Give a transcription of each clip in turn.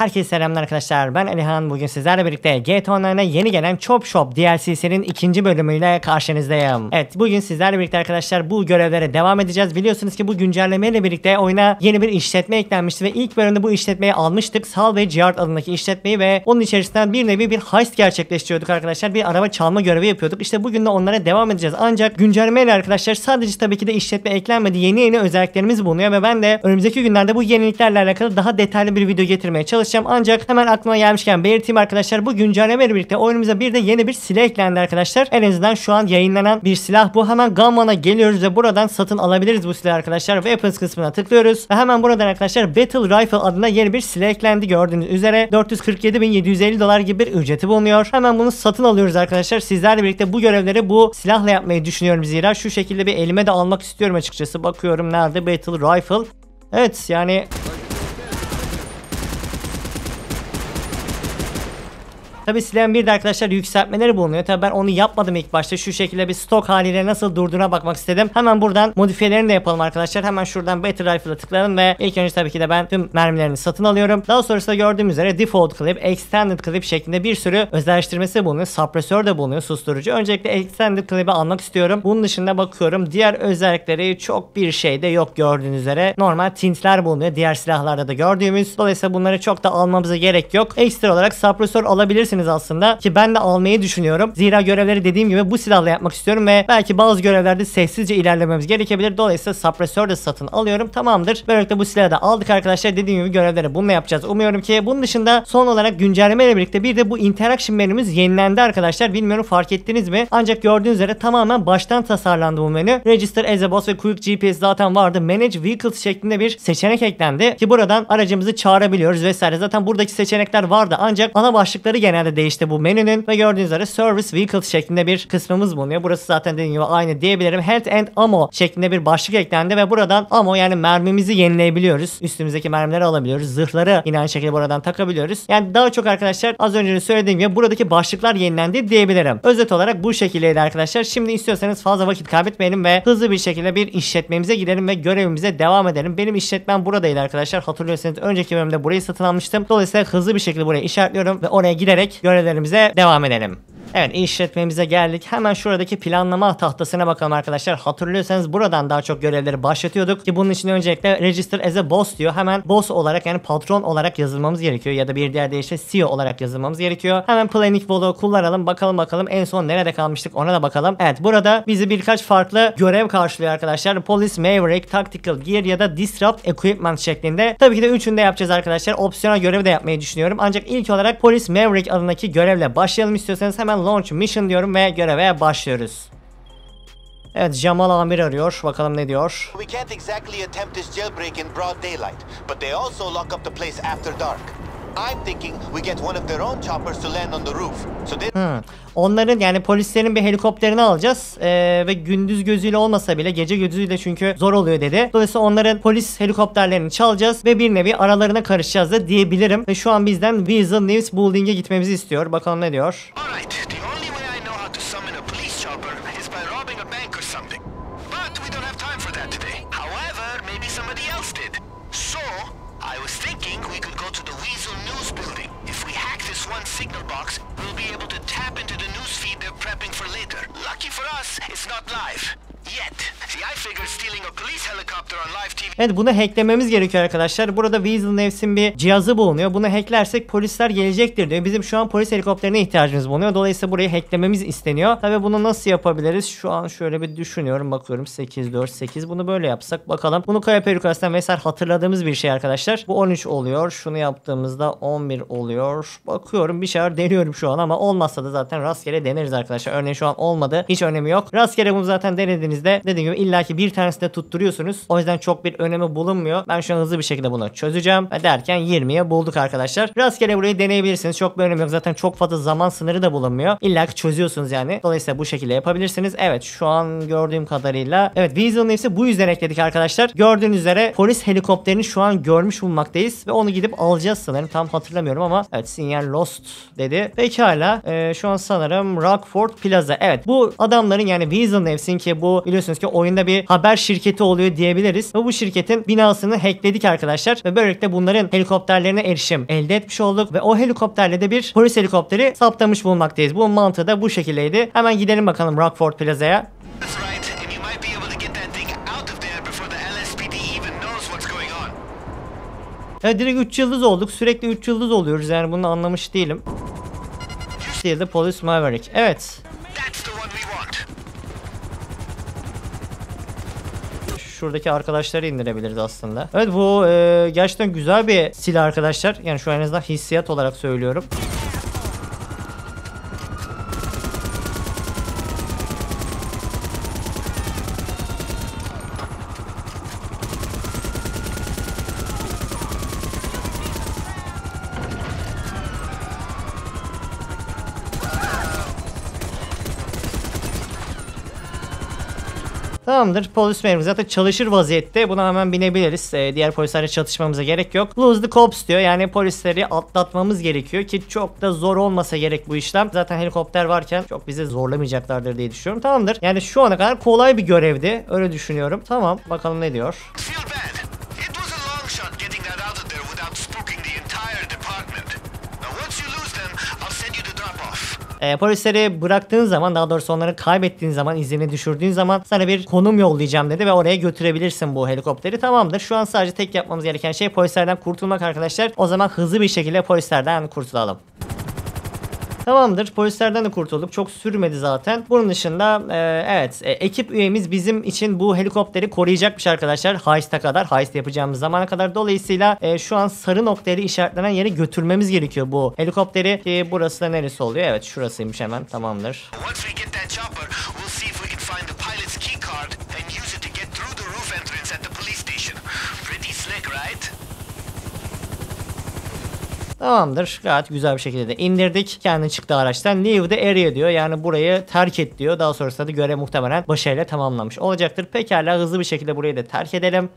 Herkese selamlar arkadaşlar, ben Alihan. Bugün sizlerle birlikte GTA Online'a yeni gelen Chop Shop DLC'sinin ikinci bölümüyle karşınızdayım. Evet, bugün sizlerle birlikte arkadaşlar bu görevlere devam edeceğiz. Biliyorsunuz ki bu güncellemeyle birlikte oyuna yeni bir işletme eklenmişti ve ilk bölümde bu işletmeyi almıştık. Salvage Yard adındaki işletmeyi ve onun içerisinden bir nevi bir heist gerçekleştiriyorduk arkadaşlar. Bir araba çalma görevi yapıyorduk. İşte bugün de onlara devam edeceğiz. Ancak güncellemeyle arkadaşlar sadece tabii ki de işletme eklenmedi. Yeni özelliklerimiz bulunuyor ve ben de önümüzdeki günlerde bu yeniliklerle alakalı daha detaylı bir video getirmeye çalışacağım. Ancak hemen aklıma gelmişken belirteyim arkadaşlar, bu güncellemeyle birlikte oyunumuza bir de yeni bir silah eklendi arkadaşlar. En azından şu an yayınlanan bir silah bu. Hemen Gun One'a geliyoruz ve buradan satın alabiliriz bu silahı arkadaşlar. Weapons kısmına tıklıyoruz ve hemen buradan arkadaşlar Battle Rifle adına yeni bir silah eklendi. Gördüğünüz üzere 447.750 dolar gibi bir ücreti bulunuyor. Hemen bunu satın alıyoruz arkadaşlar. Sizlerle birlikte bu görevleri bu silahla yapmayı düşünüyorum, zira şu şekilde bir elime de almak istiyorum açıkçası. Bakıyorum nerede Battle Rifle. Evet yani tabi silahın bir de arkadaşlar yükseltmeleri bulunuyor. Tabi ben onu yapmadım ilk başta. Şu şekilde bir stok haliyle nasıl durduğuna bakmak istedim. Hemen buradan modifiyelerini de yapalım arkadaşlar. Hemen şuradan Battle Rifle'a tıklayalım ve ilk önce tabii ki de ben tüm mermilerini satın alıyorum. Daha sonrasında gördüğüm üzere Default Clip, Extended Clip şeklinde bir sürü özelleştirmesi bulunuyor. Suppressor de bulunuyor, susturucu. Öncelikle Extended Clip'i almak istiyorum. Bunun dışında bakıyorum diğer özellikleri çok bir şey de yok gördüğünüz üzere. Normal tintler bulunuyor diğer silahlarda da gördüğümüz. Dolayısıyla bunları çok da almamıza gerek yok. Ekstra olarak Suppressor alabilirsiniz aslında ki ben de almayı düşünüyorum. Zira görevleri dediğim gibi bu silahla yapmak istiyorum ve belki bazı görevlerde sessizce ilerlememiz gerekebilir. Dolayısıyla suppressor da satın alıyorum. Tamamdır. Böylelikle bu silahı da aldık arkadaşlar. Dediğim gibi görevleri bununla yapacağız. Umuyorum ki bunun dışında son olarak güncelleme ile birlikte bir de bu interaction menümüz yenilendi arkadaşlar. Bilmiyorum fark ettiniz mi? Ancak gördüğünüz üzere tamamen baştan tasarlandı bu menü. Register as a boss ve Quick GPS zaten vardı. Manage Vehicles şeklinde bir seçenek eklendi ki buradan aracımızı çağırabiliyoruz vesaire. Zaten buradaki seçenekler vardı ancak ana başlıkları genelde değişti bu menünün ve gördüğünüz üzere Service Vehicles şeklinde bir kısmımız bulunuyor. Burası zaten dediğim gibi aynı diyebilirim. Health and Ammo şeklinde bir başlık eklendi ve buradan ammo yani mermimizi yenileyebiliyoruz. Üstümüzdeki mermileri alabiliyoruz. Zırhları yine aynı şekilde buradan takabiliyoruz. Yani daha çok arkadaşlar az önce de söylediğim gibi buradaki başlıklar yenilendi diyebilirim. Özet olarak bu şekildeydi arkadaşlar. Şimdi istiyorsanız fazla vakit kaybetmeyelim ve hızlı bir şekilde bir işletmemize gidelim ve görevimize devam edelim. Benim işletmem buradaydı arkadaşlar. Hatırlıyorsanız önceki bölümde burayı satın almıştım. Dolayısıyla hızlı bir şekilde buraya işaretliyorum ve oraya giderek görevlerimize devam edelim. Evet, işletmemize geldik. Hemen şuradaki planlama tahtasına bakalım arkadaşlar. Hatırlıyorsanız buradan daha çok görevleri başlatıyorduk ki bunun için öncelikle Register as a Boss diyor. Hemen boss olarak yani patron olarak yazılmamız gerekiyor ya da bir diğer deyişle CEO olarak yazılmamız gerekiyor. Hemen Planning Wall'u kullanalım. Bakalım en son nerede kalmıştık ona da bakalım. Evet, burada bizi birkaç farklı görev karşılıyor arkadaşlar. Police, Maverick, Tactical Gear ya da Disrupt Equipment şeklinde. Tabii ki de üçünü de yapacağız arkadaşlar. Opsiyonel görevi de yapmayı düşünüyorum. Ancak ilk olarak Police Maverick adındaki görevle başlayalım istiyorsanız. Hemen Launch Mission diyorum ve göreve başlıyoruz. Evet, Jamal Amir arıyor. Bakalım ne diyor. We can't exactly attempt this jailbreak in broad daylight, but they also lock up the place after dark. I'm thinking we get one of their own choppers to land on the roof. So they onların yani polislerin bir helikopterini alacağız ve gündüz gözüyle olmasa bile gece gözüyle çünkü zor oluyor dedi. Dolayısıyla onların polis helikopterlerini çalacağız ve bir nevi aralarına karışacağız da diyebilirim. Ve şu an bizden Weasel News Building'e gitmemizi istiyor. Bakalım ne diyor. Signal box, we'll be able to tap into the news feed they're prepping for later. Lucky for us, it's not live. Yet. See, I figured stealing a police helicopter on live TV. Evet, bunu hacklememiz gerekiyor arkadaşlar. Burada Weasel News'in bir cihazı bulunuyor. Bunu hacklersek polisler gelecektir diyor. Bizim şu an polis helikopterine ihtiyacımız bulunuyor. Dolayısıyla burayı hacklememiz isteniyor. Tabii bunu nasıl yapabiliriz? Şu an şöyle bir düşünüyorum. Bakıyorum 8 4 8. Bunu böyle yapsak bakalım. Bunu kaya perikasından vesaire hatırladığımız bir şey arkadaşlar. Bu 13 oluyor. Şunu yaptığımızda 11 oluyor. Bakıyorum bir şeyler deniyorum şu an ama olmazsa da zaten rastgele deneriz arkadaşlar. Örneğin şu an olmadı. Hiç önemi yok. Rastgele bunu zaten denediğinizde dediğim gibi illaki bir tanesini de tutturuyorsunuz. O yüzden çok bir önemi bulunmuyor. Ben şu an hızlı bir şekilde bunu çözeceğim. Derken 20'ye bulduk arkadaşlar. Rastgele burayı deneyebilirsiniz. Çok bir önemi yok. Zaten çok fazla zaman sınırı da bulunmuyor. İlla ki çözüyorsunuz yani. Dolayısıyla bu şekilde yapabilirsiniz. Evet, şu an gördüğüm kadarıyla evet, Weasel News'i bu yüzden ekledik arkadaşlar. Gördüğünüz üzere polis helikopterini şu an görmüş bulunmaktayız ve onu gidip alacağız sanırım. Tam hatırlamıyorum ama evet, sinyal lost dedi. Pekala. Şu an sanırım Rockford Plaza. Evet, bu adamların yani Weasel News'in ki bu biliyorsunuz ki oyunda bir bir haber şirketi oluyor diyebiliriz. Ve bu şirketin binasını hackledik arkadaşlar ve böylelikle bunların helikopterlerine erişim elde etmiş olduk ve o helikopterle de bir polis helikopteri saptamış bulunmaktayız. Bu mantığı da bu şekildeydi. Hemen gidelim bakalım Rockford Plaza'ya. That's right, and you might be able to get that thing out of there before the LSPD even knows what's going on. Evet, direkt 3 yıldız olduk. Sürekli 3 yıldız oluyoruz. Yani bunu anlamış değilim. Steal the Police Maverick. Evet. That's the one we want. Şuradaki arkadaşları indirebiliriz aslında. Evet, bu gerçekten güzel bir silah arkadaşlar. Yani şu en azından hissiyat olarak söylüyorum. Tamamdır. Polis memuru zaten çalışır vaziyette. Buna hemen binebiliriz. Diğer polislerle çatışmamıza gerek yok. Lose the cops diyor. Yani polisleri atlatmamız gerekiyor ki çok da zor olmasa gerek bu işlem. Zaten helikopter varken çok bizi zorlamayacaklardır diye düşünüyorum. Tamamdır. Yani şu ana kadar kolay bir görevdi. Öyle düşünüyorum. Tamam. Bakalım ne diyor. Feel bad. It was a long shot getting that out of there without spooking the entire department. Now once you lose them, I'll send you the drop-off. Polisleri bıraktığın zaman, daha doğrusu onları kaybettiğin zaman, izini düşürdüğün zaman sana bir konum yollayacağım dedi ve oraya götürebilirsin bu helikopteri. Tamamdır. Şu an sadece tek yapmamız gereken şey polislerden kurtulmak arkadaşlar. O zaman hızlı bir şekilde polislerden kurtulalım. Tamamdır. Polislerden de kurtulduk. Çok sürmedi zaten. Bunun dışında evet, ekip üyemiz bizim için bu helikopteri koruyacakmış arkadaşlar. Heist'e kadar. Heist yapacağımız zamana kadar. Dolayısıyla şu an sarı noktayla işaretlenen yere götürmemiz gerekiyor bu helikopteri. Burası da neresi oluyor? Evet, şurasıymış hemen. Tamamdır. Once we get that chopper, we'll see if we can find the pilot's key card and use it to get through the roof entrance at the police station. Pretty slick, right? Tamamdır. Gayet güzel bir şekilde de indirdik. Kendi çıktı araçtan. Leave the area diyor. Yani burayı terk et diyor. Daha sonrasında da görev muhtemelen başarıyla tamamlanmış olacaktır. Pekala, hızlı bir şekilde burayı da terk edelim.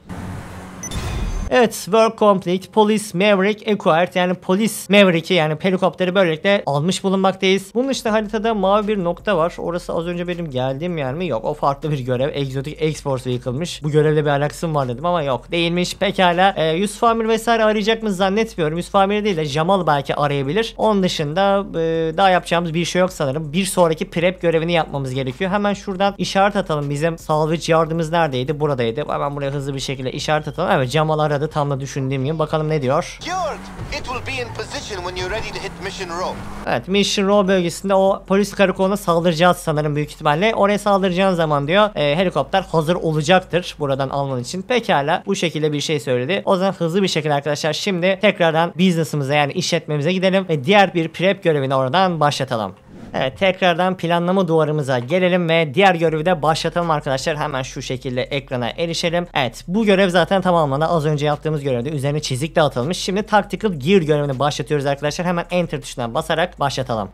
Evet, work complete. Police Maverick acquired, yani polis Maverick'i, yani helikopteri böylelikle almış bulunmaktayız. Bunun işte haritada mavi bir nokta var. Orası az önce benim geldiğim yer mi? Yok, o farklı bir görev. Exotic X-Force yıkılmış. Bu görevle bir alakası var dedim ama yok, değilmiş. Pekala. Yusuf Amir vesaire arayacak mı zannetmiyorum. Yusuf Amir değil de Jamal belki arayabilir. Onun dışında daha yapacağımız bir şey yok sanırım. Bir sonraki prep görevini yapmamız gerekiyor. Hemen şuradan işaret atalım. Bizim salvage yardımımız neredeydi? Buradaydı. Hemen buraya hızlı bir şekilde işaret atalım. Evet, Jamal aradı. Tam da düşündüğüm gibi. Bakalım ne diyor. George, it will be in position when you're ready to hit Mission Row. Evet, Mission Row bölgesinde o polis karakoluna saldıracağız sanırım büyük ihtimalle. Oraya saldıracağın zaman diyor helikopter hazır olacaktır buradan alman için. Pekala, bu şekilde bir şey söyledi. O zaman hızlı bir şekilde arkadaşlar şimdi tekrardan business'ımıza, yani işletmemize gidelim ve diğer bir prep görevini oradan başlatalım. Evet, tekrardan planlama duvarımıza gelelim ve diğer görevi de başlatalım arkadaşlar. Hemen şu şekilde ekrana erişelim. Evet, bu görev zaten tamamlandı. Az önce yaptığımız görevde üzerine çizik de atılmış. Şimdi Tactical Gear görevini başlatıyoruz arkadaşlar. Hemen Enter tuşuna basarak başlatalım.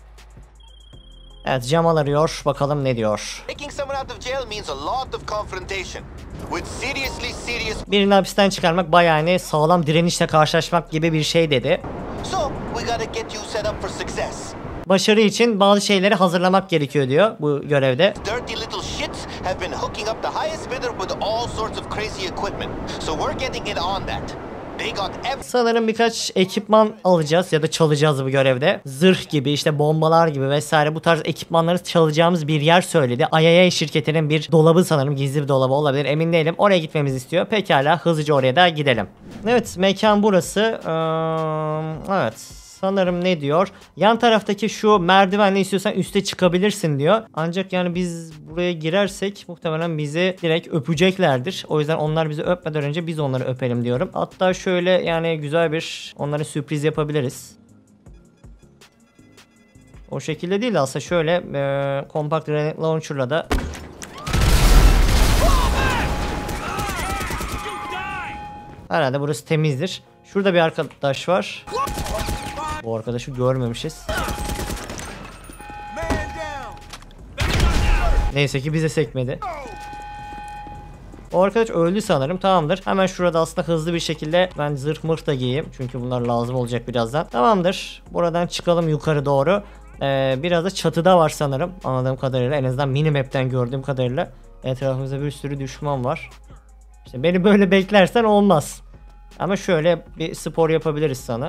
Evet, Jamal arıyor. Bakalım ne diyor. Taking someone out of jail means a lot of confrontation. With serious... Birini hapisten çıkarmak bayağı yani sağlam direnişle karşılaşmak gibi bir şey dedi. So, we gotta get you set up for success. Başarı için bazı şeyleri hazırlamak gerekiyor diyor bu görevde. Dirty little shits have been hooking up the highest bidder with all sorts of crazy equipment. So we're getting it on that. They got Sanırım birkaç ekipman alacağız ya da çalacağız bu görevde. Zırh gibi, işte bombalar gibi vesaire bu tarz ekipmanları çalacağımız bir yer söyledi. IAA şirketinin bir dolabı, sanırım gizli bir dolabı olabilir, emin değilim. Oraya gitmemizi istiyor. Pekala, hızlıca oraya da gidelim. Evet, mekan burası. Evet. Sanırım ne diyor? Yan taraftaki şu merdivenle istiyorsan üste çıkabilirsin diyor. Ancak yani biz buraya girersek muhtemelen bizi direkt öpeceklerdir. O yüzden onlar bizi öpmeden önce biz onları öpelim diyorum. Hatta şöyle, yani güzel bir onlara sürpriz yapabiliriz. O şekilde değil aslında, şöyle compact grenade launcher'la da herhalde burası temizdir. Şurada bir arkadaş var. Bu arkadaşı görmemişiz. Neyse ki bize sekmedi. O arkadaş öldü sanırım. Tamamdır. Hemen şurada aslında hızlı bir şekilde ben zırh mırh da giyeyim. Çünkü bunlar lazım olacak birazdan. Tamamdır. Buradan çıkalım yukarı doğru. Biraz da çatıda var sanırım. Anladığım kadarıyla. En azından minimap'ten gördüğüm kadarıyla. Etrafımızda bir sürü düşman var. İşte beni böyle beklersen olmaz. Ama şöyle bir spor yapabiliriz sana.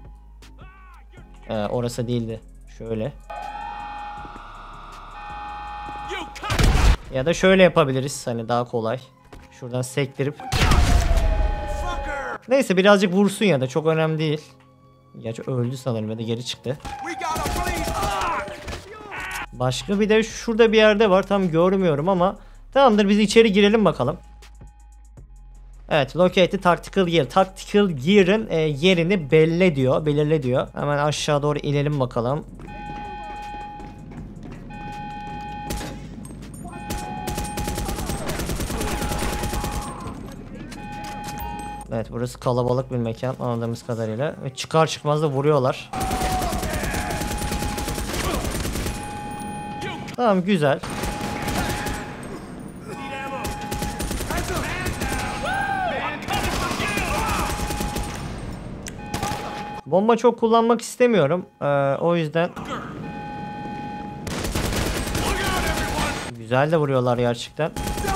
Orası değildi. Şöyle. Ya da şöyle yapabiliriz. Hani daha kolay. Şuradan sektirip. Neyse birazcık vursun ya da çok önemli değil. Gerçi öldü sanırım ya da geri çıktı. Başka bir de şurada bir yerde var. Tam görmüyorum ama. Tamamdır, biz içeri girelim bakalım. Evet, locate tactical gear. Tactical gear'ın yerini belirle diyor. Hemen aşağı doğru inelim bakalım. Evet, burası kalabalık bir mekan anladığımız kadarıyla. Ve çıkar çıkmaz da vuruyorlar. Tamam, güzel. Bomba çok kullanmak istemiyorum. O yüzden. Güzel de vuruyorlar gerçekten.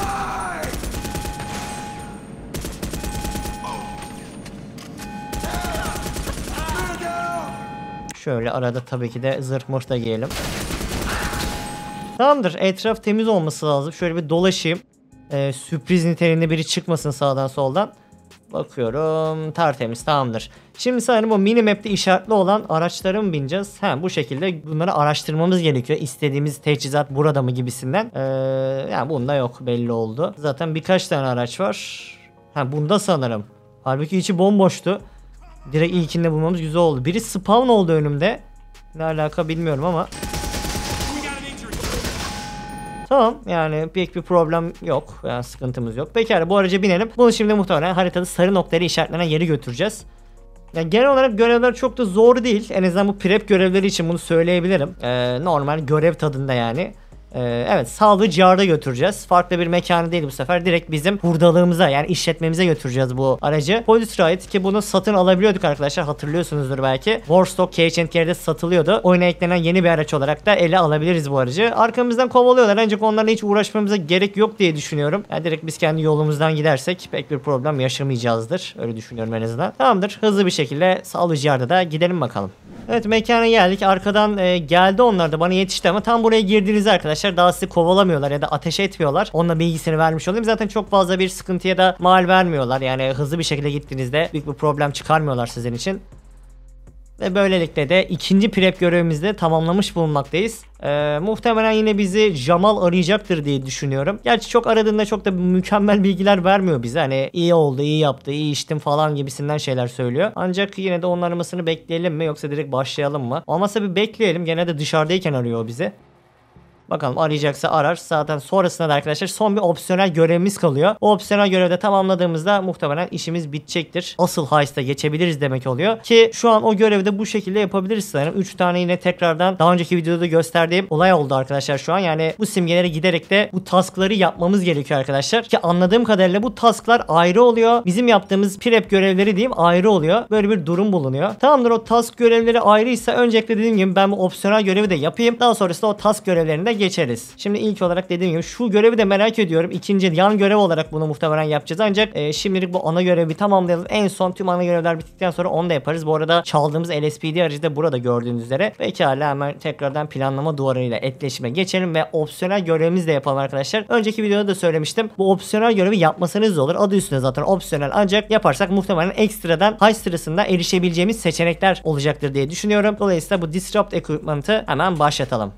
Şöyle arada tabii ki de zırh mırh da giyelim. Tamamdır. Etraf temiz olması lazım. Şöyle bir dolaşayım. Sürpriz niteliğinde biri çıkmasın sağdan soldan. Bakıyorum. Tertemiz. Tamamdır. Şimdi sanırım o minimap'te işaretli olan araçlara mı bineceğiz? Bu şekilde bunları araştırmamız gerekiyor. İstediğimiz teçhizat burada mı gibisinden. Yani bunda yok. Belli oldu. Zaten birkaç tane araç var. Bunda sanırım. Halbuki içi bomboştu. Direkt ilkinde bulmamız güzel oldu. Biri spawn oldu önümde. Ne alaka bilmiyorum ama. Tamam, yani pek bir problem yok. Yani sıkıntımız yok. Pekala, bu araca binelim. Bunu şimdi muhtemelen haritada sarı noktaları işaretlenen yeri götüreceğiz. Yani genel olarak görevler çok da zor değil. En azından bu prep görevleri için bunu söyleyebilirim. Normal görev tadında yani. Evet, salvage götüreceğiz. Farklı bir mekanı değil bu sefer. Direkt bizim hurdalığımıza yani işletmemize götüreceğiz bu aracı. Police Ride ki bunu satın alabiliyorduk arkadaşlar. Hatırlıyorsunuzdur belki. Warstock Cage & Carry'de satılıyordu. Oyuna eklenen yeni bir araç olarak da ele alabiliriz bu aracı. Arkamızdan kovalıyorlar ancak onlarla hiç uğraşmamıza gerek yok diye düşünüyorum. Yani direkt biz kendi yolumuzdan gidersek pek bir problem yaşamayacağızdır. Öyle düşünüyorum en azından. Tamamdır. Hızlı bir şekilde salvage da gidelim bakalım. Evet, mekana geldik. Arkadan geldi onlar da bana yetişti ama tam buraya girdiğinizde arkadaşlar daha sizi kovalamıyorlar ya da ateş etmiyorlar. Onunla bilgisini vermiş olayım. Zaten çok fazla bir sıkıntıya da mal vermiyorlar. Yani hızlı bir şekilde gittiğinizde büyük bir problem çıkarmıyorlar sizin için. Ve böylelikle de ikinci prep görevimizi de tamamlamış bulunmaktayız. Muhtemelen yine bizi Jamal arayacaktır diye düşünüyorum. Gerçi çok aradığında çok da mükemmel bilgiler vermiyor bize. Hani iyi oldu, iyi yaptı, iyi içtim falan gibisinden şeyler söylüyor. Ancak yine de onun aramasını bekleyelim mi yoksa direkt başlayalım mı? Olmazsa bir bekleyelim. Gene de dışarıdayken arıyor bizi. Bakalım, arayacaksa arar. Zaten sonrasında da arkadaşlar son bir opsiyonel görevimiz kalıyor. O opsiyonel görevi de tamamladığımızda muhtemelen işimiz bitecektir. Asıl heist'a geçebiliriz demek oluyor. Ki şu an o görevi de bu şekilde yapabiliriz sanırım. 3 tane yine tekrardan daha önceki videoda gösterdiğim olay oldu arkadaşlar şu an. Yani bu simgelere giderek de bu taskları yapmamız gerekiyor arkadaşlar. Ki anladığım kadarıyla bu tasklar ayrı oluyor. Bizim yaptığımız prep görevleri diyeyim ayrı oluyor. Böyle bir durum bulunuyor. Tamamdır, o task görevleri ayrıysa öncelikle dediğim gibi ben bu opsiyonel görevi de yapayım. Daha sonrasında o task görevlerini de geçeriz. Şimdi ilk olarak dediğim gibi şu görevi de merak ediyorum. İkinci yan görev olarak bunu muhtemelen yapacağız. Ancak şimdilik bu ana görevi tamamlayalım. En son tüm ana görevler bittikten sonra onu da yaparız. Bu arada çaldığımız LSPD aracı da burada gördüğünüz üzere. Pekala, hemen tekrardan planlama duvarıyla etkileşime geçelim ve opsiyonel görevimizi de yapalım arkadaşlar. Önceki videoda da söylemiştim. Bu opsiyonel görevi yapmasanız da olur. Adı üstünde zaten opsiyonel, ancak yaparsak muhtemelen ekstradan heist sırasında erişebileceğimiz seçenekler olacaktır diye düşünüyorum. Dolayısıyla bu Disrupt Equipment'ı hemen başlatalım.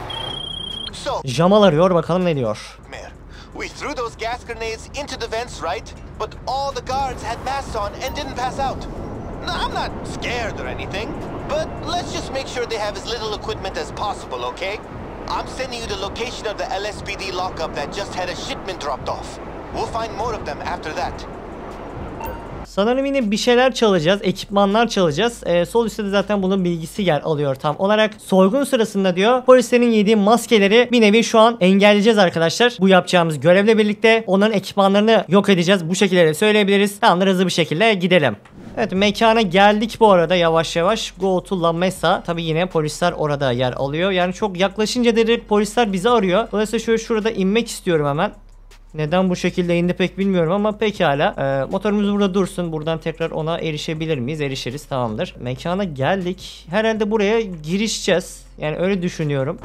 Jamal arıyor, bakalım ne diyor. We threw those gas grenades into the vents, right? But all the guards had masks on and didn't pass out. No, I'm not scared or anything, but let's just make sure they have as little equipment as possible, okay? I'm sending you the location of the LSPD lockup that just had a shipment dropped off. We'll find more of them after that. Sanırım yine bir şeyler çalacağız. Ekipmanlar çalacağız. Sol üstte de zaten bunun bilgisi yer alıyor tam olarak. Soygun sırasında diyor polislerin yediği maskeleri bir nevi şu an engelleyeceğiz arkadaşlar. Bu yapacağımız görevle birlikte onların ekipmanlarını yok edeceğiz. Bu şekilde de söyleyebiliriz. Tamamdır, hızlı bir şekilde gidelim. Evet, mekana geldik bu arada yavaş yavaş. Go to La Mesa. Tabi yine polisler orada yer alıyor. Yani çok yaklaşınca direkt polisler bizi arıyor. Dolayısıyla şöyle şurada inmek istiyorum hemen. Neden bu şekilde indi pek bilmiyorum ama pekala. Motorumuz burada dursun. Buradan tekrar ona erişebilir miyiz? Erişiriz, tamamdır. Mekana geldik. Herhalde buraya girişeceğiz. Yani öyle düşünüyorum.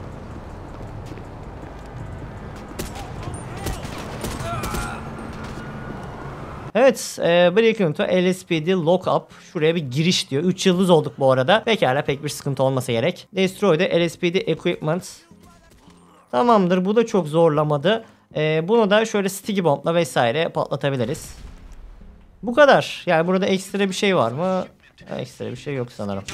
Evet, Breaking Into LSPD Lockup. Şuraya bir giriş diyor. 3 yıldız olduk bu arada. Pekala, pek bir sıkıntı olmasa gerek. Destroy the LSPD Equipment. Tamamdır, bu da çok zorlamadı. Bunu da şöyle sticky bomb'la vesaire patlatabiliriz. Bu kadar. Yani burada ekstra bir şey var mı? Ekstra bir şey yok sanırım.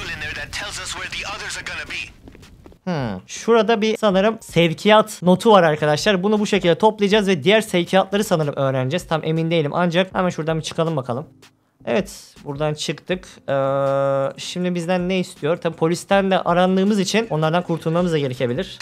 Şurada bir sanırım sevkiyat notu var arkadaşlar. Bunu bu şekilde toplayacağız ve diğer sevkiyatları sanırım öğreneceğiz. Tam emin değilim ancak hemen şuradan bir çıkalım bakalım. Evet, buradan çıktık. Şimdi bizden ne istiyor? Tabi polisten de arandığımız için onlardan kurtulmamız da gerekebilir.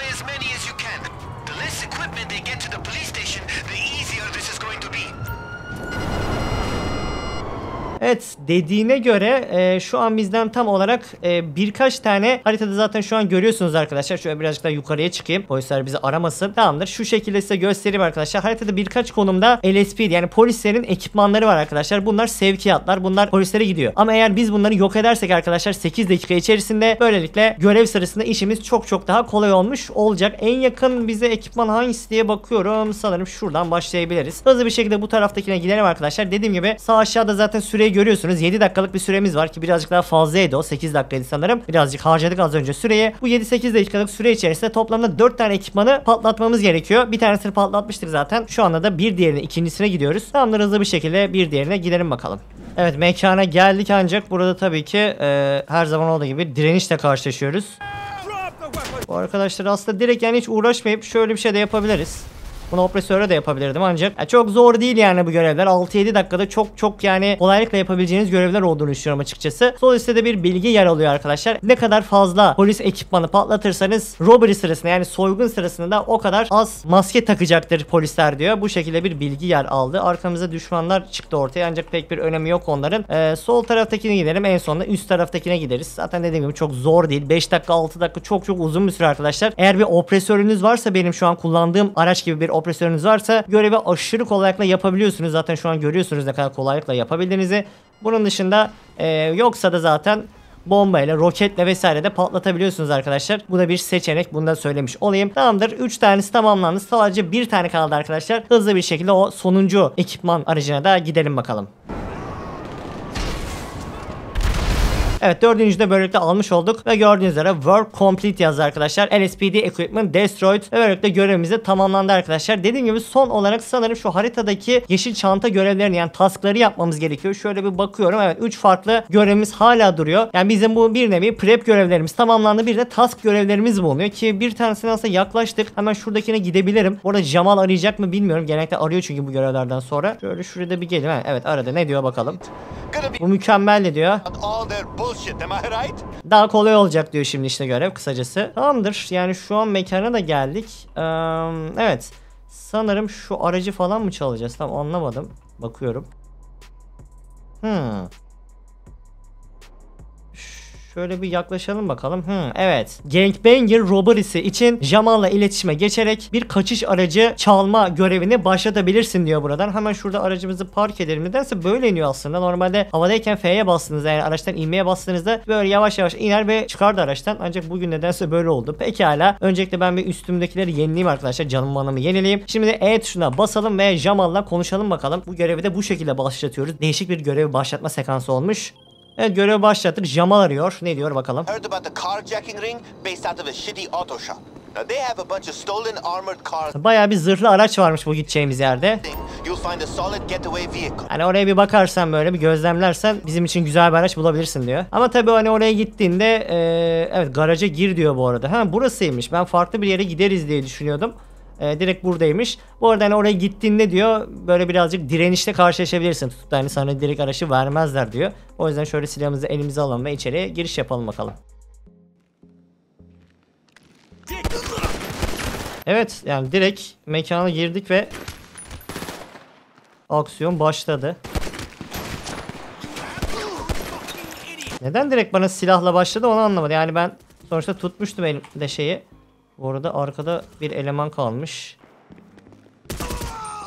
Evet, dediğine göre şu an bizden tam olarak birkaç tane haritada zaten şu an görüyorsunuz arkadaşlar. Şöyle birazcık daha yukarıya çıkayım. Polisler bizi aramasın. Tamamdır. Şu şekilde size göstereyim arkadaşlar. Haritada birkaç konumda LSPD yani polislerin ekipmanları var arkadaşlar. Bunlar sevkiyatlar. Bunlar polislere gidiyor. Ama eğer biz bunları yok edersek arkadaşlar 8 dakika içerisinde böylelikle görev sırasında işimiz çok daha kolay olmuş olacak. En yakın bize ekipman hangisi diye bakıyorum. Sanırım şuradan başlayabiliriz. Hızlı bir şekilde bu taraftakine gidelim arkadaşlar. Dediğim gibi sağ aşağıda zaten süreyi görüyorsunuz. 7 dakikalık bir süremiz var ki birazcık daha fazlaydı o. 8 dakikaydı sanırım. Birazcık harcadık az önce süreyi. Bu 7-8 dakikalık süre içerisinde toplamda 4 tane ekipmanı patlatmamız gerekiyor. Bir tanesini patlatmıştık zaten. Şu anda da bir diğerine, ikincisine gidiyoruz. Tamamdır, hızlı bir şekilde bir diğerine gidelim bakalım. Evet, mekana geldik ancak burada tabii ki her zaman olduğu gibi direnişle karşılaşıyoruz. Bu arkadaşlar aslında direkt yani hiç uğraşmayıp şöyle bir şey de yapabiliriz. Bunu opresörle de yapabilirdim ancak çok zor değil yani bu görevler. 6-7 dakikada çok yani kolaylıkla yapabileceğiniz görevler olduğunu düşünüyorum açıkçası. Sol üstte de bir bilgi yer alıyor arkadaşlar. Ne kadar fazla polis ekipmanı patlatırsanız robbery sırasında yani soygun sırasında da o kadar az maske takacaktır polisler diyor. Bu şekilde bir bilgi yer aldı. Arkamıza düşmanlar çıktı ortaya ancak pek bir önemi yok onların. Sol taraftakine gidelim, en sonunda üst taraftakine gideriz. Zaten dediğim gibi çok zor değil. 5 dakika 6 dakika çok uzun bir süre arkadaşlar. Eğer bir opresörünüz varsa, benim şu an kullandığım araç gibi bir opresörünüz varsa görevi aşırı kolaylıkla yapabiliyorsunuz. Zaten şu an görüyorsunuz ne kadar kolaylıkla yapabildiğinizi. Bunun dışında yoksa da zaten bombayla, roketle vesaire de patlatabiliyorsunuz arkadaşlar. Bu da bir seçenek. Bunu da söylemiş olayım. Tamamdır. 3 tanesi tamamlandı. Sadece bir tane kaldı arkadaşlar. Hızlı bir şekilde o sonuncu ekipman aracına da gidelim bakalım. Evet, dördüncü de böylelikle almış olduk ve gördüğünüz üzere work complete yazdı arkadaşlar. LSPD equipment destroyed ve böylelikle görevimiz de tamamlandı arkadaşlar. Dediğim gibi son olarak sanırım şu haritadaki yeşil çanta görevlerini yani taskları yapmamız gerekiyor. Şöyle bir bakıyorum, evet 3 farklı görevimiz hala duruyor. Yani bizim bu bir nevi prep görevlerimiz tamamlandı, bir de task görevlerimiz bulunuyor ki bir tanesine aslında yaklaştık. Hemen şuradakine gidebilirim. Orada Jamal arayacak mı bilmiyorum. Genellikle arıyor çünkü bu görevlerden sonra. Şöyle şurada bir gelin. Evet, aradı. Ne diyor bakalım. Bu mükemmel diyor. Daha kolay olacak diyor şimdi işte görev kısacası. Tamamdır. Yani şu an mekana da geldik. Evet. Sanırım şu aracı falan mı çalacağız? Tam anlamadım. Bakıyorum. Şöyle bir yaklaşalım bakalım. Evet. Gangbanger robbery'si için Jamal'la iletişime geçerek bir kaçış aracı çalma görevini başlatabilirsin diyor buradan. Hemen şurada aracımızı park edelim. Nedense böyle iniyor aslında. Normalde havadayken F'ye bastığınızda yani araçtan inmeye bastığınızda böyle yavaş iner ve çıkardı araçtan. Ancak bugün nedense böyle oldu. Pekala. Öncelikle ben bir üstümdekileri yenileyim arkadaşlar. Canım manamı yenileyim. Şimdi de E tuşuna basalım ve Jamal'la konuşalım bakalım. Bu görevi de bu şekilde başlatıyoruz. Değişik bir görevi başlatma sekansı olmuş. Evet, görevi başlattık. Jamal arıyor. Ne diyor bakalım. Heard about the carjacking ring based out of a shitty auto shop. Now they have a bunch of stolen armored cars. Bayağı bir zırhlı araç varmış bu gideceğimiz yerde. You'll find a solid getaway vehicle. Hani oraya bir bakarsan, böyle bir gözlemlersen bizim için güzel bir araç bulabilirsin diyor. Ama tabii hani oraya gittiğinde evet garaja gir diyor bu arada. Ha, burasıymış. Ben farklı bir yere gideriz diye düşünüyordum. Direkt buradaymış. Bu arada hani oraya gittiğinde diyor böyle birazcık direnişle karşılaşabilirsin. Tutup da hani sana direkt araçı vermezler diyor. O yüzden şöyle silahımızı elimize alalım ve içeriye giriş yapalım bakalım. Evet, yani direkt mekana girdik ve aksiyon başladı. Neden direkt bana silahla başladı onu anlamadım. Yani ben sonuçta tutmuştum elimde şeyi. Bu arada arkada bir eleman kalmış.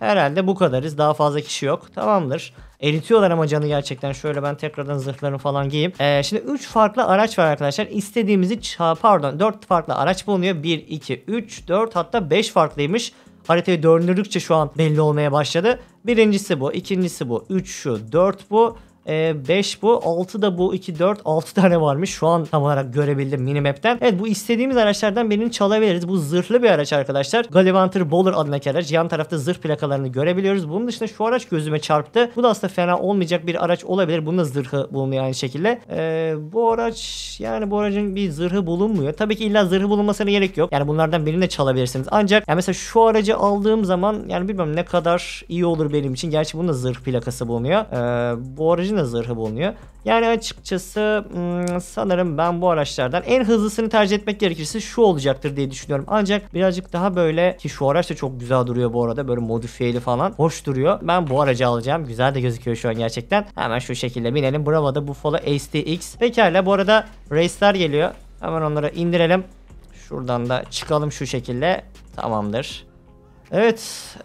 Herhalde bu kadarız. Daha fazla kişi yok. Tamamdır. Eritiyorlar ama canı gerçekten. Şöyle ben tekrardan zırhlarını falan giyeyim. Şimdi 3 farklı araç var arkadaşlar. İstediğimizi 4 farklı araç bulunuyor. 1, 2, 3, 4 hatta 5 farklıymış. Haritayı döndürdükçe şu an belli olmaya başladı. Birincisi bu, ikincisi bu, 3 şu, 4 bu. 5 bu, 6 da bu, 2, 4, 6 tane varmış. Şu an tam olarak görebildim minimap'ten. Evet, bu istediğimiz araçlardan birini çalabiliriz. Bu zırhlı bir araç arkadaşlar. Gallivanter Bowler adındaki araç. Yan tarafta zırh plakalarını görebiliyoruz. Bunun dışında şu araç gözüme çarptı. Bu da aslında fena olmayacak bir araç olabilir. Bunun da zırhı bulunuyor aynı şekilde. Bu araç, yani bu aracın bir zırhı bulunmuyor. Tabii ki illa zırhı bulunmasına gerek yok. Yani bunlardan birini de çalabilirsiniz. Ancak yani mesela şu aracı aldığım zaman yani bilmem ne kadar iyi olur benim için. Gerçi bunun da zırh plakası bulunuyor. Bu aracın da zırhı bulunuyor. Yani açıkçası sanırım ben bu araçlardan en hızlısını tercih etmek gerekirse şu olacaktır diye düşünüyorum. Ancak birazcık daha böyle, ki şu araç da çok güzel duruyor bu arada. Böyle modifiyeli falan. Hoş duruyor. Ben bu aracı alacağım. Güzel de gözüküyor şu an gerçekten. Hemen şu şekilde binelim. Bravo'da Buffalo STX. Pekala, bu arada race'ler geliyor. Hemen onları indirelim. Şuradan da çıkalım şu şekilde. Tamamdır. Evet.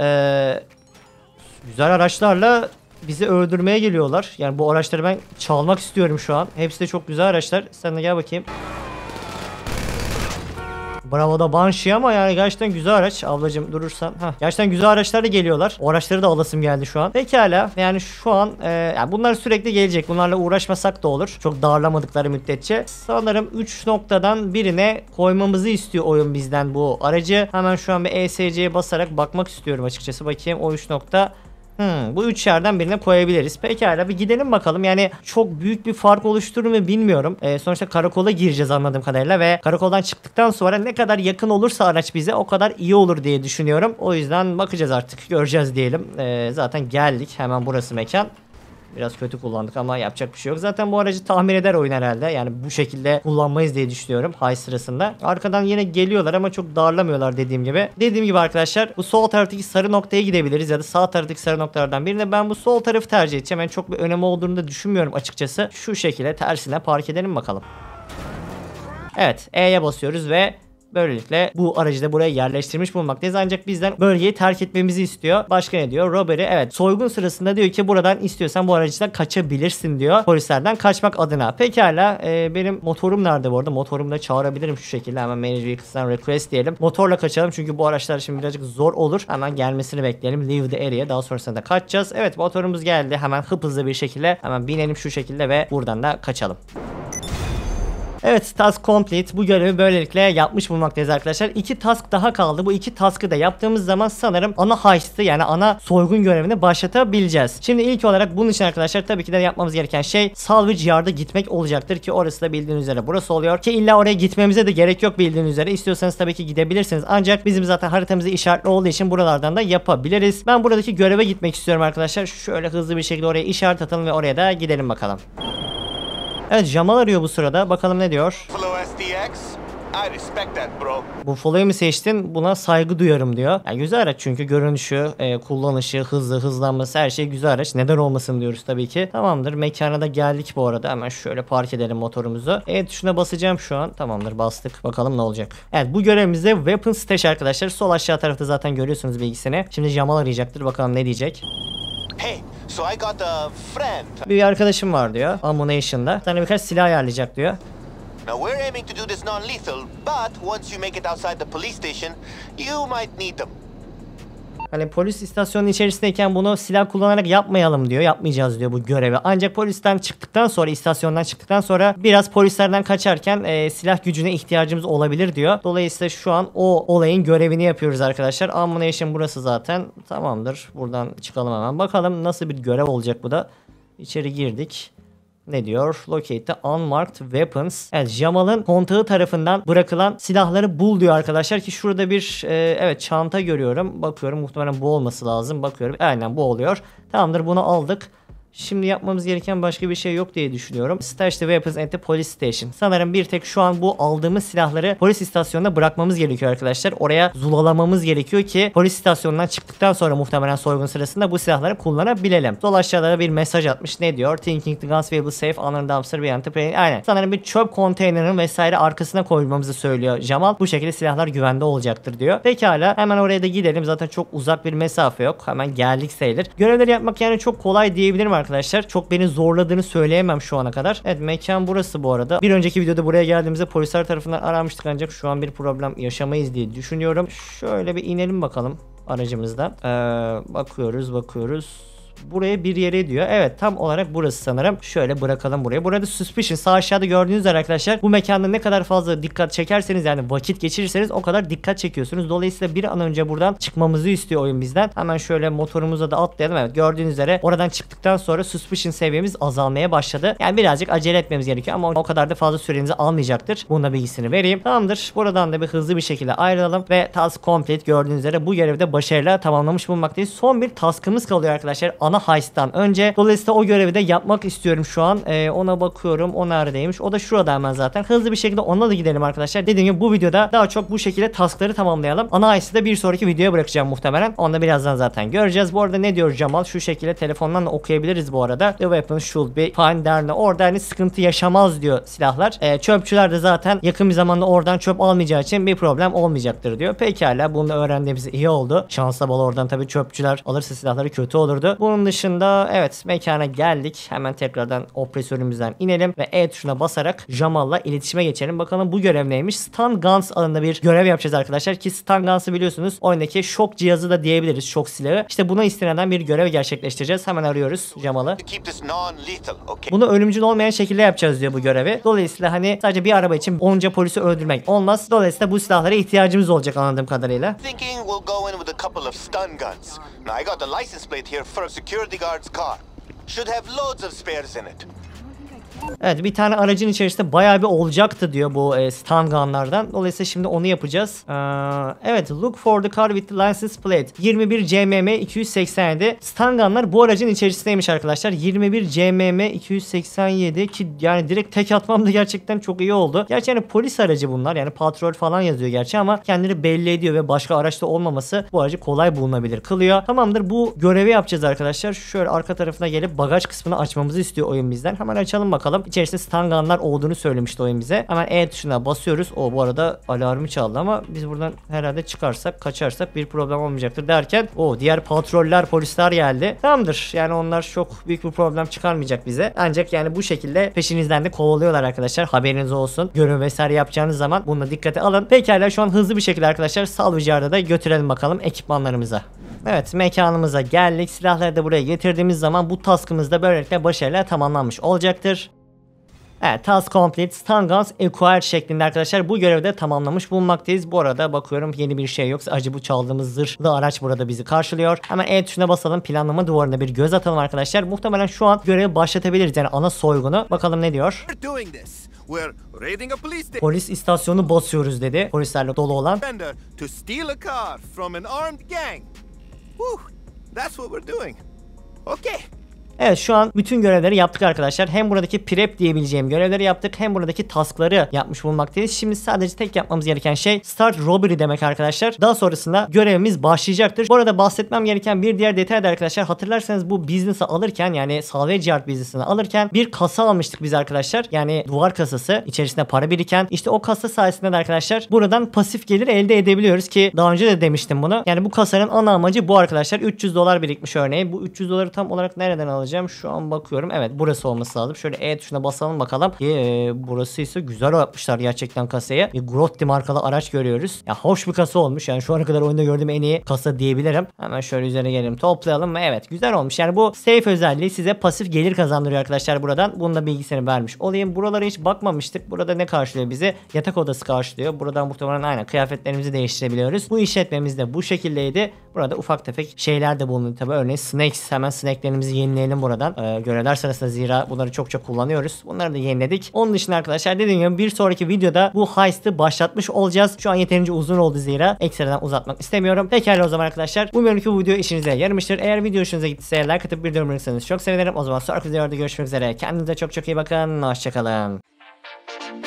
Güzel araçlarla bizi öldürmeye geliyorlar. Yani bu araçları ben çalmak istiyorum şu an. Hepsi de çok güzel araçlar. Sen de gel bakayım. Bravo da Banshee ama yani gerçekten güzel araç. Ablacım durursan. Gerçekten güzel araçlar da geliyorlar. O araçları da alasım geldi şu an. Pekala. Yani şu an yani bunlar sürekli gelecek. Bunlarla uğraşmasak da olur. Çok darlamadıkları müddetçe. Sanırım 3 noktadan birine koymamızı istiyor oyun bizden bu aracı. Hemen şu an bir ESC'ye basarak bakmak istiyorum açıkçası. Bakayım o 3 nokta. Bu 3 yerden birine koyabiliriz. Pekala, bir gidelim bakalım. Yani çok büyük bir fark oluşturur mu bilmiyorum. Sonuçta karakola gireceğiz anladığım kadarıyla ve karakoldan çıktıktan sonra ne kadar yakın olursa araç bize o kadar iyi olur diye düşünüyorum. O yüzden bakacağız artık. Göreceğiz diyelim. Zaten geldik. Hemen burası mekan. Biraz kötü kullandık ama yapacak bir şey yok. Zaten bu aracı tahmin eder oyun herhalde. Yani bu şekilde kullanmayız diye düşünüyorum high sırasında. Arkadan yine geliyorlar ama çok darlamıyorlar dediğim gibi. Dediğim gibi arkadaşlar, bu sol taraftaki sarı noktaya gidebiliriz ya da sağ taraftaki sarı noktalardan birine. Ben bu sol tarafı tercih edeceğim. Yani çok bir önemi olduğunu da düşünmüyorum açıkçası. Şu şekilde tersine park edelim bakalım. Evet, E'ye basıyoruz ve böylelikle bu aracı da buraya yerleştirmiş bulunmaktayız. Ancak bizden bölgeyi terk etmemizi istiyor. Başka ne diyor? Robbery. Evet, soygun sırasında diyor ki buradan istiyorsan bu aracından kaçabilirsin diyor. Polislerden kaçmak adına. Pekala. Benim motorum nerede bu arada? Motorumu da çağırabilirim şu şekilde. Hemen Manage Vehicles'dan request diyelim. Motorla kaçalım çünkü bu araçlar şimdi birazcık zor olur. Hemen gelmesini bekleyelim. Leave the area. Daha sonrasında da kaçacağız. Evet, motorumuz geldi. Hemen hızlı bir şekilde hemen binelim şu şekilde ve buradan da kaçalım. Evet, task complete. Bu görevi böylelikle yapmış bulunmaktayız arkadaşlar. 2 task daha kaldı. Bu 2 task'ı da yaptığımız zaman sanırım ana heist'ı, yani ana soygun görevini başlatabileceğiz. Şimdi ilk olarak bunun için arkadaşlar tabii ki de yapmamız gereken şey salvage yard'a gitmek olacaktır ki orası da bildiğiniz üzere burası oluyor. Ki illa oraya gitmemize de gerek yok bildiğiniz üzere. İstiyorsanız tabii ki gidebilirsiniz. Ancak bizim zaten haritamızda işaretli olduğu için buralardan da yapabiliriz. Ben buradaki göreve gitmek istiyorum arkadaşlar. Şöyle hızlı bir şekilde oraya işaret atalım ve oraya da gidelim bakalım. Evet, Jamal arıyor bu sırada. Bakalım ne diyor? Buffalo STX, I respect that, bro. Buffalo'yu mu seçtin? Buna saygı duyarım diyor. Yani güzel araç çünkü görünüşü, kullanışı, hızlanması, her şey güzel araç. Neden olmasın diyoruz tabii ki. Tamamdır. Mekana da geldik bu arada. Hemen şöyle park edelim motorumuzu. Evet, tuşuna basacağım şu an. Tamamdır, bastık. Bakalım ne olacak. Evet, bu görevimizde Weapon Stash arkadaşlar. Sol aşağı tarafta zaten görüyorsunuz bilgisini. Şimdi Jamal arayacaktır. Bakalım ne diyecek. Hey, so I got a friend. Bir arkadaşım var diyor. Ammunition'da. Sana birkaç silah ayarlayacak diyor. Now we're aiming to do this non-lethal, but once you make it outside the police station, you might need them. Hani polis istasyonunun içerisindeyken bunu silah kullanarak yapmayalım diyor. Yapmayacağız diyor bu görevi. Ancak polisten çıktıktan sonra, istasyondan çıktıktan sonra biraz polislerden kaçarken silah gücüne ihtiyacımız olabilir diyor. Dolayısıyla şu an o olayın görevini yapıyoruz arkadaşlar. Ammunition burası zaten. Tamamdır. Buradan çıkalım hemen. Bakalım nasıl bir görev olacak bu da. İçeri girdik. Ne diyor? Locate the unmarked weapons. Evet, Jamal'ın kontağı tarafından bırakılan silahları bul diyor arkadaşlar ki şurada bir evet, çanta görüyorum. Bakıyorum, muhtemelen bu olması lazım. Bakıyorum. Aynen bu oluyor. Tamamdır, bunu aldık. Şimdi yapmamız gereken başka bir şey yok diye düşünüyorum. Stash the weapons at the police station. Sanırım bir tek şu an bu aldığımız silahları polis istasyonuna bırakmamız gerekiyor arkadaşlar. Oraya zulalamamız gerekiyor ki polis istasyonundan çıktıktan sonra muhtemelen soygun sırasında bu silahları kullanabilelim. Sol aşağıda da bir mesaj atmış. Ne diyor? Thinking the guns will be safe under dumpster behind the plane. Aynen. Sanırım bir çöp konteynerinin vesaire arkasına koymamızı söylüyor Jamal. Bu şekilde silahlar güvende olacaktır diyor. Pekala, hemen oraya da gidelim. Zaten çok uzak bir mesafe yok. Hemen geldik sayılır. Görevleri yapmak yani çok kolay diyebilirim arkadaşlar. Çok beni zorladığını söyleyemem şu ana kadar. Evet, mekan burası bu arada. Bir önceki videoda buraya geldiğimizde polisler tarafından aranmıştık ancak şu an bir problem yaşamayız diye düşünüyorum. Şöyle bir inelim bakalım aracımızdan. Bakıyoruz. Buraya bir yere diyor. Evet, tam olarak burası sanırım. Şöyle bırakalım buraya. Burada suspicion sağ aşağıda gördüğünüz üzere arkadaşlar, bu mekanda ne kadar fazla dikkat çekerseniz, yani vakit geçirirseniz o kadar dikkat çekiyorsunuz. Dolayısıyla bir an önce buradan çıkmamızı istiyor oyun bizden. Hemen şöyle motorumuza da atlayalım. Evet, gördüğünüz üzere oradan çıktıktan sonra suspicion seviyemiz azalmaya başladı. Yani birazcık acele etmemiz gerekiyor ama o kadar da fazla sürenizi almayacaktır. Bunun da bilgisini vereyim. Tamamdır. Buradan da bir hızlı bir şekilde ayrılalım ve task complete, gördüğünüz üzere bu görevde başarıyla tamamlamış bulunmaktayız. Son bir taskımız kalıyor arkadaşlar. Ana heist'tan önce. Dolayısıyla o görevi de yapmak istiyorum şu an. Ona bakıyorum. O neredeymiş? O da şurada hemen zaten. Hızlı bir şekilde ona da gidelim arkadaşlar. Dediğim gibi bu videoda daha çok bu şekilde taskları tamamlayalım. Ana heist'i de bir sonraki videoya bırakacağım muhtemelen. Onu da birazdan zaten göreceğiz. Bu arada ne diyor Jamal? Şu şekilde telefondan da okuyabiliriz bu arada. The weapon should be fine derine. Orada hani sıkıntı yaşamaz diyor silahlar. Çöpçüler de zaten yakın bir zamanda oradan çöp almayacağı için bir problem olmayacaktır diyor. Pekala, bunu da öğrendiğimiz iyi oldu. Şansa bal, oradan tabii çöpçüler alırsa silahları kötü olurdu. Bunun dışında evet, mekana geldik. Hemen tekrardan opresörümüzden inelim ve E tuşuna basarak Jamal'la iletişime geçelim. Bakalım bu görev neymiş? Stun Guns adında bir görev yapacağız arkadaşlar ki Stun Guns'ı biliyorsunuz oyundaki şok cihazı da diyebiliriz, şok silahı. İşte buna istinaden bir görev gerçekleştireceğiz. Hemen arıyoruz Jamal'ı. Bunu ölümcül olmayan şekilde yapacağız diyor bu görevi. Dolayısıyla hani sadece bir araba için onca polisi öldürmek olmaz. Dolayısıyla bu silahlara ihtiyacımız olacak anladığım kadarıyla. Now I got the license plate here for a security guard's car. Should have loads of spares in it. Evet, bir tane aracın içerisinde bayağı bir olacaktı diyor bu stun gunlardan. Dolayısıyla şimdi onu yapacağız. Evet, look for the car with the license plate. 21 CMM 287. Stun gunlar bu aracın içerisindeymiş arkadaşlar. 21 CMM 287 ki yani direkt tek atmam da gerçekten çok iyi oldu. Gerçi yani polis aracı bunlar, yani patrol falan yazıyor gerçi ama kendini belli ediyor ve başka araçta olmaması bu aracı kolay bulunabilir kılıyor. Tamamdır, bu görevi yapacağız arkadaşlar. Şöyle arka tarafına gelip bagaj kısmını açmamızı istiyor oyun bizden. Hemen açalım bakalım. İçerisinde stun gunlar olduğunu söylemişti oyun bize. Hemen E tuşuna basıyoruz. O bu arada alarmı çaldı ama biz buradan herhalde çıkarsak, kaçarsak bir problem olmayacaktır derken diğer patroller, polisler geldi. Tamamdır. Yani onlar çok büyük bir problem çıkarmayacak bize. Ancak yani bu şekilde peşinizden de kovalıyorlar arkadaşlar. Haberiniz olsun. Görev vesaire yapacağınız zaman bununla dikkate alın. Pekala, şu an hızlı bir şekilde arkadaşlar salvage yard'a da götürelim bakalım ekipmanlarımıza. Evet, mekanımıza geldik. Silahları da buraya getirdiğimiz zaman bu taskımız da böylelikle başarıyla tamamlanmış olacaktır. Evet, task complete, stun guns acquired şeklinde arkadaşlar bu görevi de tamamlamış bulunmaktayız. Bu arada bakıyorum yeni bir şey yoksa acı bu çaldığımız zırhlı araç burada bizi karşılıyor. Hemen E tuşuna basalım, planlama duvarına bir göz atalım arkadaşlar. Muhtemelen şu an görevi başlatabiliriz, yani ana soygunu. Bakalım ne diyor? Polis istasyonu basıyoruz dedi. Polislerle dolu olan. Evet, şu an bütün görevleri yaptık arkadaşlar. Hem buradaki prep diyebileceğim görevleri yaptık, hem buradaki taskları yapmış bulunmaktayız. Şimdi sadece tek yapmamız gereken şey start robbery demek arkadaşlar. Daha sonrasında görevimiz başlayacaktır. Bu arada bahsetmem gereken bir diğer detay da arkadaşlar, hatırlarsanız bu business'ı alırken, yani salvage yard business'ını alırken bir kasa almıştık biz arkadaşlar. Yani duvar kasası, içerisinde para biriken. İşte o kasa sayesinde de arkadaşlar buradan pasif gelir elde edebiliyoruz ki daha önce de demiştim bunu. Yani bu kasanın ana amacı bu arkadaşlar. 300 dolar birikmiş örneğin. Bu 300 doları tam olarak nereden alacağız? Şu an bakıyorum. Evet, burası olması lazım. Şöyle E tuşuna basalım bakalım. Burası ise güzel yapmışlar gerçekten kasayı. Bir Grotti markalı araç görüyoruz. Ya hoş bir kasa olmuş. Yani şu ana kadar oyunda gördüğüm en iyi kasa diyebilirim. Hemen şöyle üzerine gelelim, toplayalım ve evet, güzel olmuş. Yani bu safe özelliği size pasif gelir kazandırıyor arkadaşlar buradan. Bunun da bilgisini vermiş olayım. Buralara hiç bakmamıştık. Burada ne karşılıyor bizi? Yatak odası karşılıyor. Buradan muhtemelen aynen kıyafetlerimizi değiştirebiliyoruz. Bu işletmemiz de bu şekildeydi. Burada ufak tefek şeyler de bulunuyor tabi. Örneğin snacks. Hemen snacklerimizi yenileyelim yenileyelim buradan. Görevler sırasında zira bunları çok kullanıyoruz. Bunları da yeniledik. Onun dışında arkadaşlar dediğim gibi bir sonraki videoda bu heist'i başlatmış olacağız. Şu an yeterince uzun oldu zira. Ekstradan uzatmak istemiyorum. Pekala o zaman arkadaşlar. Umarım ki bu video işinize yaramıştır. Eğer video hoşunuza gittiyse like atıp bildirim bırakırsanız çok sevinirim. O zaman sonraki videoda görüşmek üzere. Kendinize çok iyi bakın. Hoşçakalın.